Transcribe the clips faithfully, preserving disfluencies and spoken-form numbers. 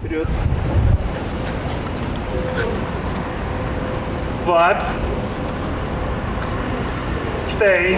Вперед. Бац. Штей.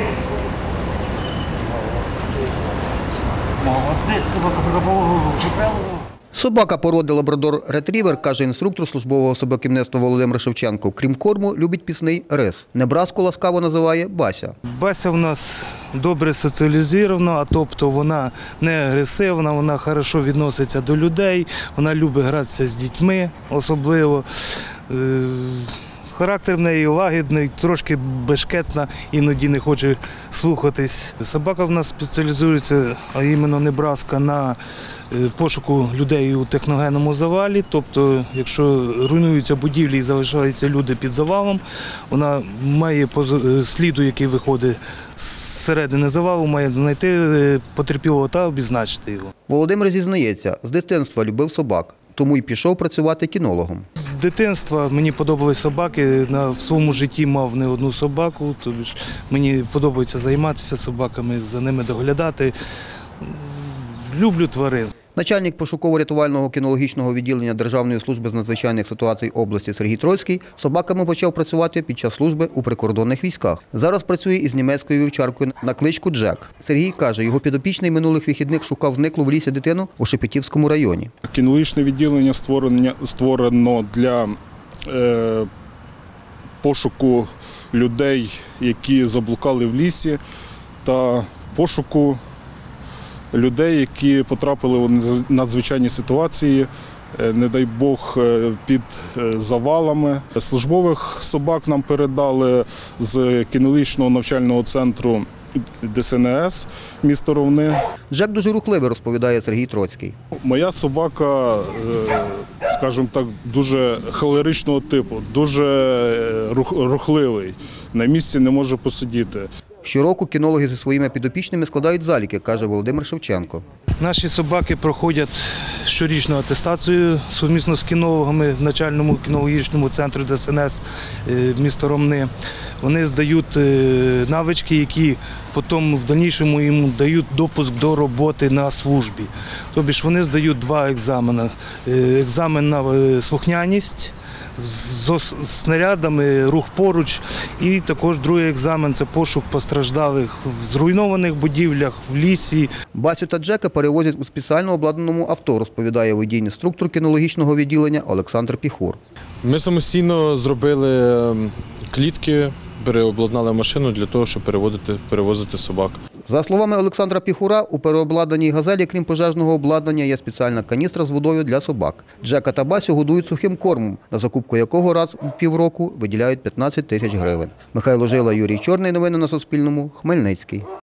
Молодець, собака прикопала. Собака породи лабрадор-ретрівер, каже інструктор службового собаківництва Володимир Шевченко. Крім корму, любить пісний рис. Небраску ласкаво називає Бася. Бася в нас добре соціалізована, тобто вона не агресивна, вона хорошо відноситься до людей, вона любить гратися з дітьми особливо. Характер в неї лагідний, трошки бешкетна, іноді не хоче слухатись. Собака в нас спеціалізується, а іменно Небраска, на пошуку людей у техногенному завалі. Тобто, якщо руйнуються будівлі і залишаються люди під завалом, вона має по сліду, який виходить зсередини завалу, має знайти потерпілого та обізначити його. Володимир зізнається, з дитинства любив собак, тому й пішов працювати кінологом. З дитинства мені подобались собаки, в своєму житті мав не одну собаку, тобто мені подобається займатися собаками, за ними доглядати. Люблю тварин. Начальник пошуково-рятувального кінологічного відділення Державної служби з надзвичайних ситуацій області Сергій Троцький собаками почав працювати під час служби у прикордонних військах. Зараз працює із німецькою вівчаркою на кличку Джек. Сергій каже, його підопічний минулих вихідних шукав зниклу в лісі дитину у Шепетівському районі. Кінологічне відділення створено для е, пошуку людей, які заблукали в лісі, та пошуку людей, які потрапили в надзвичайні ситуації, не дай Бог, під завалами. Службових собак нам передали з кінологічного навчального центру Де Ес Ен Ес місто Ровни. Джек дуже рухливий, розповідає Сергій Троцький. Моя собака, скажімо так, дуже холеричного типу, дуже рухливий, на місці не може посидіти. Щороку кінологи зі своїми підопічними складають заліки, каже Володимир Шевченко. Наші собаки проходять щорічну атестацію сумісно з кінологами в начальному кінологічному центрі Де Ес Ен Ес місто Ромни. Вони здають навички, які потім в дальнішому їм дають допуск до роботи на службі. Тобто вони здають два екзамени. Екзамен на слухняність з снарядами, рух поруч, і також другий екзамен – це пошук постраждалих в зруйнованих будівлях, в лісі. Басю та Джека перевозять у спеціально обладнаному авто, розповідає водій-інструктор кінологічного відділення Олександр Піхур. Ми самостійно зробили клітки, переобладнали машину для того, щоб перевозити, перевозити собак. За словами Олександра Піхура, у переобладнаній «Газелі», крім пожежного обладнання, є спеціальна каністра з водою для собак. Джека та Басю годують сухим кормом, на закупку якого раз у півроку виділяють п'ятнадцять тисяч гривень. Михайло Жила, Юрій Чорний. Новини на Суспільному. Хмельницький.